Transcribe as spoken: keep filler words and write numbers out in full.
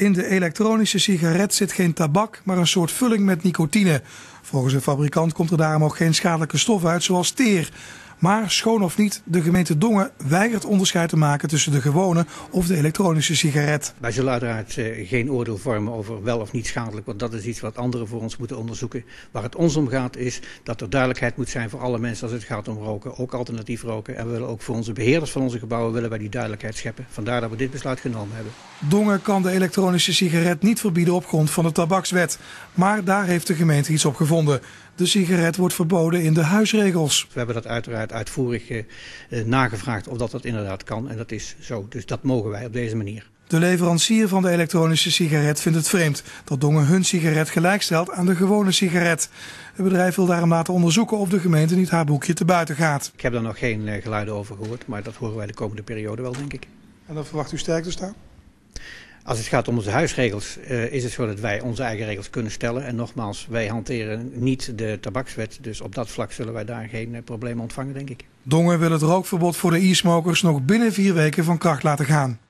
In de elektronische sigaret zit geen tabak, maar een soort vulling met nicotine. Volgens de fabrikant komt er daarom ook geen schadelijke stof uit, zoals teer. Maar schoon of niet, de gemeente Dongen weigert onderscheid te maken tussen de gewone of de elektronische sigaret. Wij zullen uiteraard uh, geen oordeel vormen over wel of niet schadelijk, want dat is iets wat anderen voor ons moeten onderzoeken. Waar het ons om gaat is dat er duidelijkheid moet zijn voor alle mensen als het gaat om roken, ook alternatief roken. En we willen ook voor onze beheerders van onze gebouwen willen wij die duidelijkheid scheppen. Vandaar dat we dit besluit genomen hebben. Dongen kan de elektronische sigaret niet verbieden op grond van de tabakswet. Maar daar heeft de gemeente iets op gevonden. De sigaret wordt verboden in de huisregels. We hebben dat uiteraard uitvoerig uh, nagevraagd of dat dat inderdaad kan. En dat is zo. Dus dat mogen wij op deze manier. De leverancier van de elektronische sigaret vindt het vreemd dat Dongen hun sigaret gelijkstelt aan de gewone sigaret. Het bedrijf wil daarom laten onderzoeken of de gemeente niet haar boekje te buiten gaat. Ik heb daar nog geen uh, geluiden over gehoord, maar dat horen wij de komende periode wel, denk ik. En dan verwacht u sterk te staan? Als het gaat om onze huisregels uh, is het zo dat wij onze eigen regels kunnen stellen. En nogmaals, wij hanteren niet de tabakswet. Dus op dat vlak zullen wij daar geen uh, problemen ontvangen, denk ik. Dongen wil het rookverbod voor de e-smokers nog binnen vier weken van kracht laten gaan.